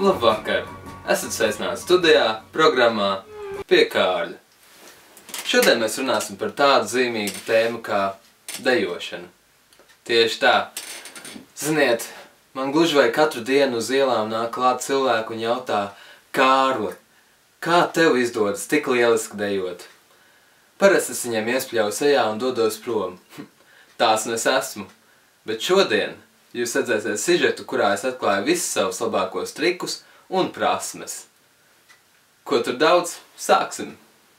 Labvakar! Esat sveicināti studijā, programmā Pie Kārļa. Šodien mēs runāsim par tādu zīmīgu tēmu kā dejošana. Tieši tā. Ziniet, man gluži vai katru dienu uz ielām nāk klāt cilvēku un jautā: Kārli, kā tev izdodas tik lieliski dejot? Parasti es viņiem iespļauju sejā un dodos prom. Tās nu es esmu. Bet šodien jūs redzēsiet sižetu, kurā es atklāju visus savus labākos trikus un prasmes. Ko tur daudz? Sāksim!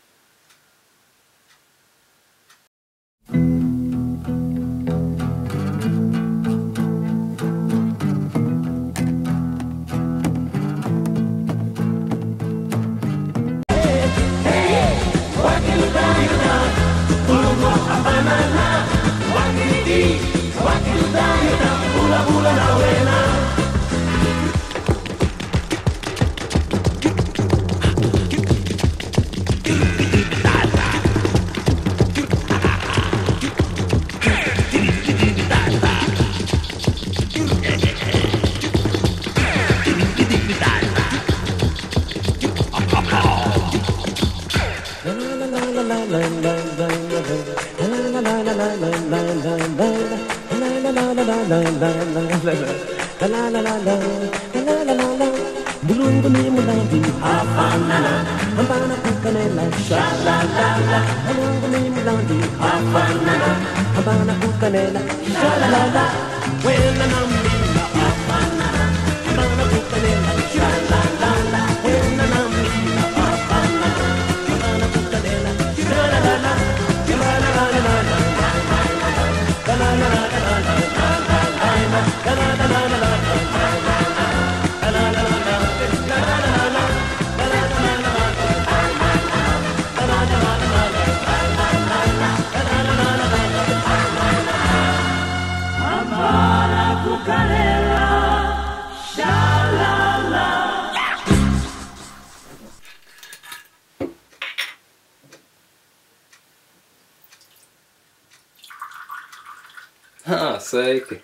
Sveiki!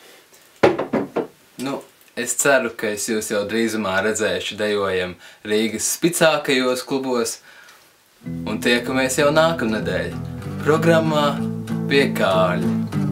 Es ceru, ka es jūs jau drīzumā redzēšu dejojam Rīgas spicākajos klubos un tiekamies jau nākamnedēļ programmā Pie Kārļa.